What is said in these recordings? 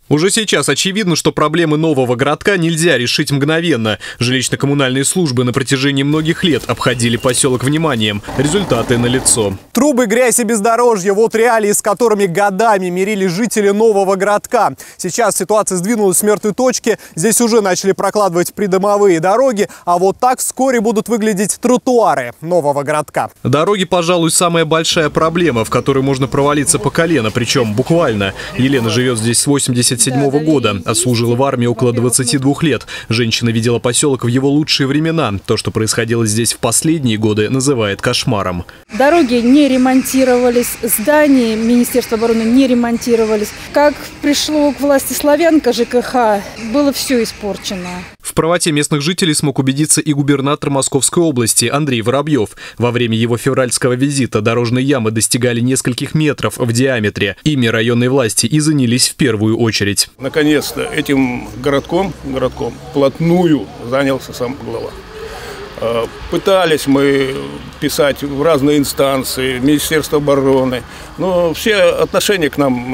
Уже сейчас очевидно, что проблемы нового городка нельзя решить мгновенно. Жилищно-коммунальные службы на протяжении многих лет обходили поселок вниманием. Результаты налицо. Трубы, грязь и бездорожье – вот реалии, с которыми годами мирили жители нового городка. Сейчас ситуация сдвинулась с мертвой точки. Здесь уже начали прокладывать придомовые дороги. А вот так вскоре будут выглядеть тротуары нового городка. Дороги, пожалуй, самая большая проблема, в которой можно провалиться по колено. Причем буквально. Елена живет здесь с 1987 года. Отслужила в армии около 22 лет. Женщина видела поселок в его лучшие времена. То, что происходило здесь в последние годы, называет кошмаром. Дороги не ремонтировались, здания Министерства обороны не ремонтировались. Как пришло к власти Славянка ЖКХ, было все испорчено. В правоте местных жителей смог убедиться и губернатор Московской области Андрей Воробьев. Во время его февральского визита дорожные ямы достигали нескольких метров в диаметре. Ими районные власти и занялись в первую очередь. Наконец-то этим городком вплотную занялся сам глава. Пытались мы писать в разные инстанции, Министерство обороны, но все отношения к нам,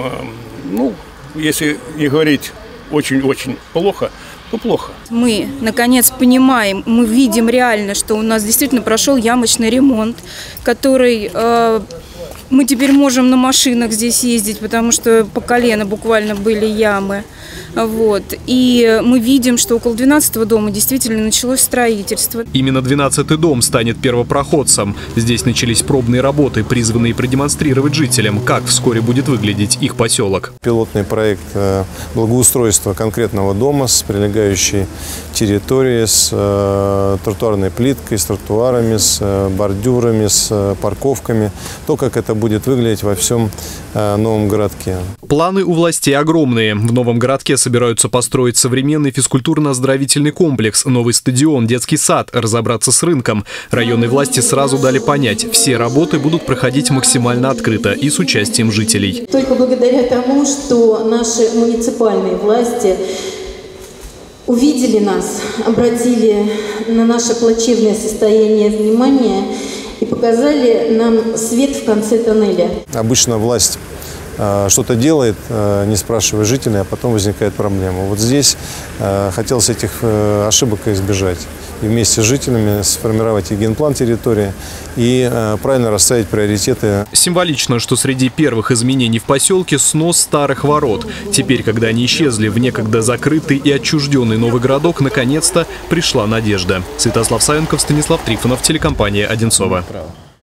если не говорить очень-очень плохо, то плохо. Мы, наконец, понимаем, мы видим реально, что у нас действительно прошел ямочный ремонт, который... Мы теперь можем на машинах здесь ездить, потому что по колено буквально были ямы. Вот. И мы видим, что около 12-го дома действительно началось строительство. Именно 12-й дом станет первопроходцем. Здесь начались пробные работы, призванные продемонстрировать жителям, как вскоре будет выглядеть их поселок. Пилотный проект благоустройства конкретного дома с прилегающей территорией, с тротуарной плиткой, с тротуарами, с бордюрами, с парковками. То, как это будет выглядеть во всем новом городке. Планы у властей огромные. В новом городке собираются построить современный физкультурно-оздоровительный комплекс, новый стадион, детский сад, разобраться с рынком. Районные власти сразу дали понять, все работы будут проходить максимально открыто и с участием жителей. Только благодаря тому, что наши муниципальные власти увидели нас, обратили на наше плачевное состояние внимание и показали нам свет в конце тоннеля. Обычно власть что-то делает, не спрашивая жителей, а потом возникает проблема. Вот здесь хотелось этих ошибок избежать. И вместе с жителями сформировать и генплан территории, и правильно расставить приоритеты. Символично, что среди первых изменений в поселке снос старых ворот. Теперь, когда они исчезли в некогда закрытый и отчужденный новый городок, наконец-то пришла надежда. Святослав Савенков, Станислав Трифонов, телекомпания «Одинцово».